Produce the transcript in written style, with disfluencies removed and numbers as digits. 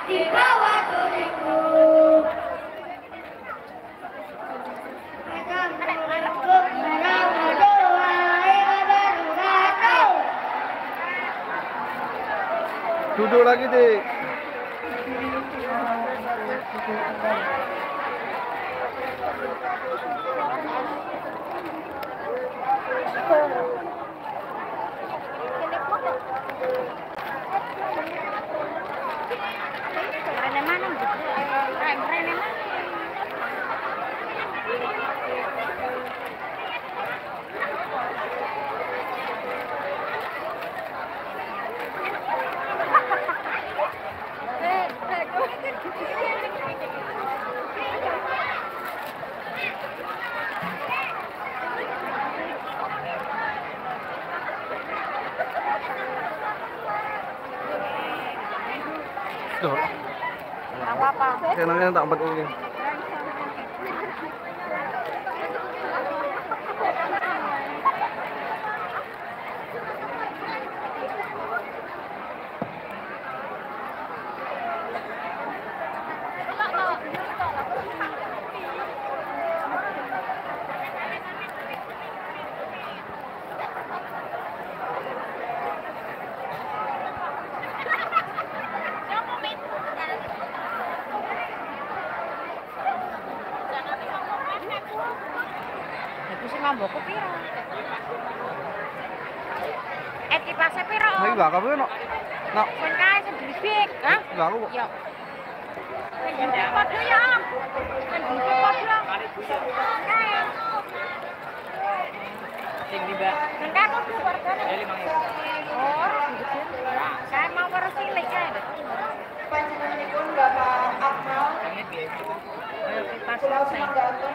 di bawah diriku. Duduk lagi, Dik. Duh. Apa-apa. Channelnya tak buat ini. Iku sing ngambokku piro? Kipasnya piro? Hai enggak kamu no. No. Sing kae sing bibik, hah? Enggak aku. Yo. Padha ya, Om. Sing bibik padha. Sing di Mbak. Sing kae kudu wargane. 5.000. Oh, gede. Kae mau karo cilik kae. Panjenenganipun Bapak Akmal Ayo kipas Pulau sing. Semanggata